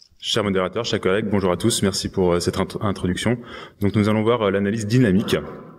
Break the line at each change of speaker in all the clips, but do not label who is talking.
Chers modérateurs, chers collègues, bonjour à tous, merci pour cette introduction. Donc nous allons voir l'analyse dynamique.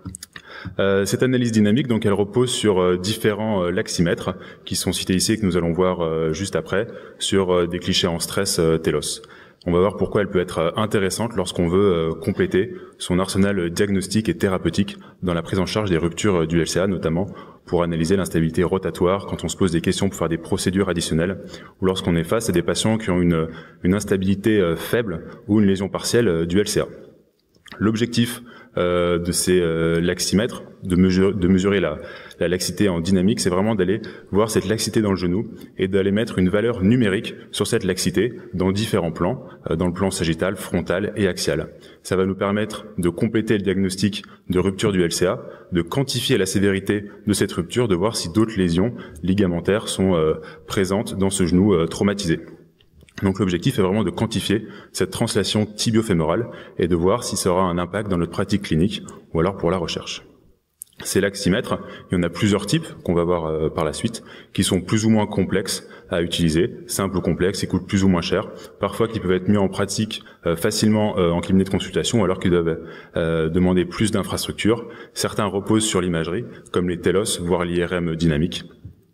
Cette analyse dynamique, donc, elle repose sur différents laximètres qui sont cités ici et que nous allons voir juste après sur des clichés en stress télos. On va voir pourquoi elle peut être intéressante lorsqu'on veut compléter son arsenal diagnostique et thérapeutique dans la prise en charge des ruptures du LCA, notamment pour analyser l'instabilité rotatoire quand on se pose des questions pour faire des procédures additionnelles ou lorsqu'on est face à des patients qui ont une instabilité faible ou une lésion partielle du LCA. L'objectif de ces laximètres, de mesurer la laxité en dynamique, c'est vraiment d'aller voir cette laxité dans le genou et d'aller mettre une valeur numérique sur cette laxité dans différents plans, dans le plan sagittal, frontal et axial. Ça va nous permettre de compléter le diagnostic de rupture du LCA, de quantifier la sévérité de cette rupture, de voir si d'autres lésions ligamentaires sont présentes dans ce genou traumatisé. Donc l'objectif est vraiment de quantifier cette translation tibio-fémorale et de voir si ça aura un impact dans notre pratique clinique ou alors pour la recherche. Ces laximètres, il y en a plusieurs types qu'on va voir par la suite, qui sont plus ou moins complexes à utiliser, simples ou complexes, ils coûtent plus ou moins cher, parfois qui peuvent être mis en pratique facilement en cabinet de consultation alors qu'ils doivent demander plus d'infrastructures. Certains reposent sur l'imagerie, comme les TELOS, voire l'IRM dynamique.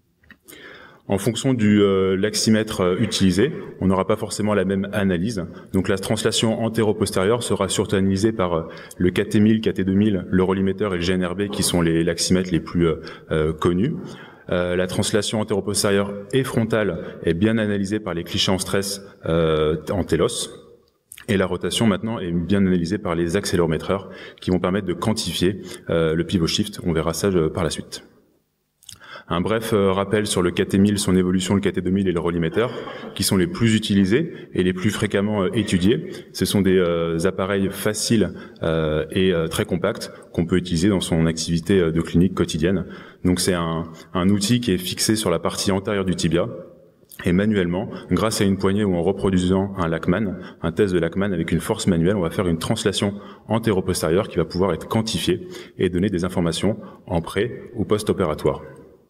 En fonction du laximètre utilisé, on n'aura pas forcément la même analyse. Donc la translation antéro-postérieure sera surtout analysée par le KT1000, KT2000, l'Eurolimiter et le GNRB qui sont les laximètres les plus connus. La translation antéro-postérieure et frontale est bien analysée par les clichés en stress en télos. Et la rotation maintenant est bien analysée par les accélérométreurs qui vont permettre de quantifier le pivot shift. On verra ça par la suite. Un bref rappel sur le KT1000, son évolution, le KT2000 et le Rollimeter, qui sont les plus utilisés et les plus fréquemment étudiés. Ce sont des appareils faciles et très compacts qu'on peut utiliser dans son activité de clinique quotidienne. Donc c'est un outil qui est fixé sur la partie antérieure du tibia. Et manuellement, grâce à une poignée ou en reproduisant un Lachman, un test de Lachman avec une force manuelle, on va faire une translation antéro-postérieure qui va pouvoir être quantifiée et donner des informations en pré ou post-opératoire.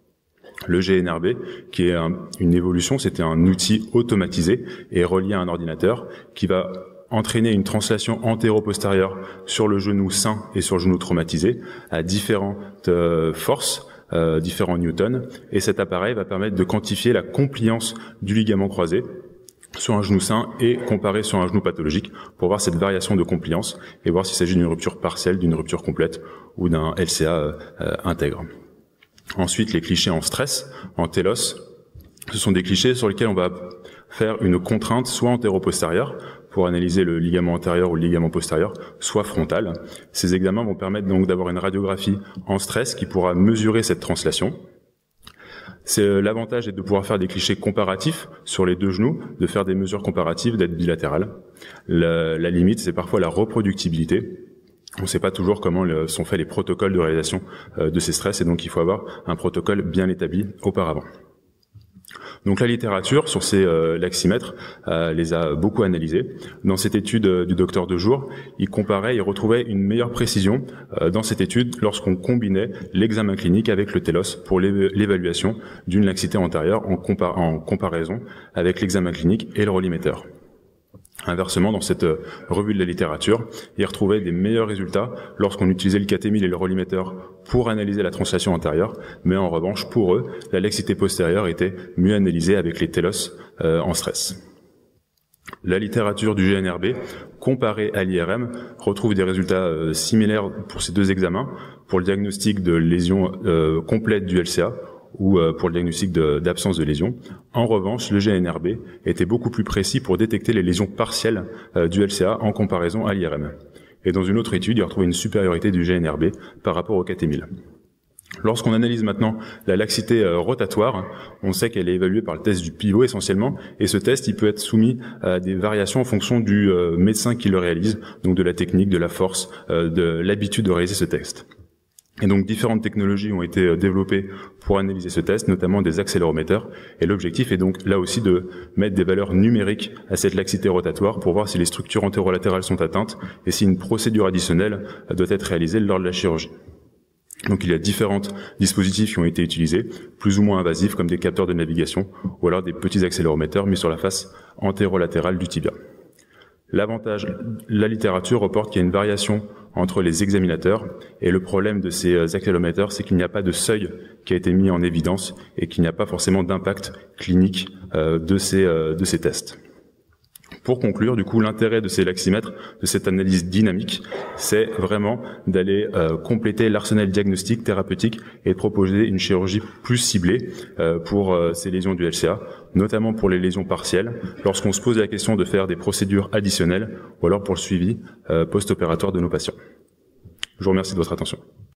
Le GNRB, qui est une évolution, c'était un outil automatisé et relié à un ordinateur qui va entraîner une translation antéro-postérieure sur le genou sain et sur le genou traumatisé à différentes forces, différents newtons, et cet appareil va permettre de quantifier la compliance du ligament croisé sur un genou sain et comparé sur un genou pathologique pour voir cette variation de compliance et voir s'il s'agit d'une rupture partielle, d'une rupture complète ou d'un LCA intègre. Ensuite, les clichés en stress, en télos, ce sont des clichés sur lesquels on va faire une contrainte soit antéro-postérieure pour analyser le ligament antérieur ou le ligament postérieur, soit frontal. Ces examens vont permettre donc d'avoir une radiographie en stress qui pourra mesurer cette translation. L'avantage est de pouvoir faire des clichés comparatifs sur les deux genoux, de faire des mesures comparatives, d'être bilatérales. La limite, c'est parfois la reproductibilité. On ne sait pas toujours comment sont faits les protocoles de réalisation de ces stress et donc il faut avoir un protocole bien établi auparavant. Donc la littérature sur ces laximètres les a beaucoup analysés. Dans cette étude du docteur Dejour, il retrouvait une meilleure précision dans cette étude lorsqu'on combinait l'examen clinique avec le télos pour l'évaluation d'une laxité antérieure en comparaison avec l'examen clinique et le Rollimeter. Inversement, dans cette revue de la littérature, il retrouvait des meilleurs résultats lorsqu'on utilisait le KT1000 et le Rollimeter pour analyser la translation antérieure, mais en revanche, pour eux, la laxité postérieure était mieux analysée avec les télos en stress. La littérature du GNRB, comparée à l'IRM, retrouve des résultats similaires pour ces deux examens, pour le diagnostic de lésion complète du LCA, ou pour le diagnostic d'absence de lésion. En revanche, le GNRB était beaucoup plus précis pour détecter les lésions partielles du LCA en comparaison à l'IRM. Et dans une autre étude, il a retrouvé une supériorité du GNRB par rapport au KT1000. Lorsqu'on analyse maintenant la laxité rotatoire, on sait qu'elle est évaluée par le test du pivot essentiellement, et ce test il peut être soumis à des variations en fonction du médecin qui le réalise, donc de la technique, de la force, de l'habitude de réaliser ce test. Et donc différentes technologies ont été développées pour analyser ce test, notamment des accélérométeurs. Et l'objectif est donc là aussi de mettre des valeurs numériques à cette laxité rotatoire pour voir si les structures antérolatérales sont atteintes et si une procédure additionnelle doit être réalisée lors de la chirurgie. Donc il y a différents dispositifs qui ont été utilisés, plus ou moins invasifs, comme des capteurs de navigation, ou alors des petits accéléromètres mis sur la face antérolatérale du tibia. L'avantage, la littérature reporte qu'il y a une variation entre les examinateurs, et le problème de ces accéléromètres, c'est qu'il n'y a pas de seuil qui a été mis en évidence, et qu'il n'y a pas forcément d'impact clinique de ces tests. Pour conclure, du coup, l'intérêt de ces laximètres, de cette analyse dynamique, c'est vraiment d'aller compléter l'arsenal diagnostique, thérapeutique et de proposer une chirurgie plus ciblée pour ces lésions du LCA, notamment pour les lésions partielles, lorsqu'on se pose la question de faire des procédures additionnelles ou alors pour le suivi post-opératoire de nos patients. Je vous remercie de votre attention.